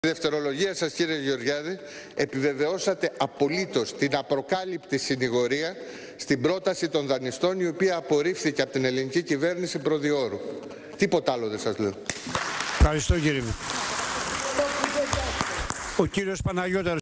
Δευτερολογία σας, κύριε Γεωργιάδη, επιβεβαιώσατε απολύτως την απροκάλυπτη συνηγορία στην πρόταση των δανειστών, η οποία απορρίφθηκε από την ελληνική κυβέρνηση προδιώρου. Τίποτα άλλο δεν σας λέω. Ευχαριστώ, κύριε. Ο κύριος Παναγιώταρος.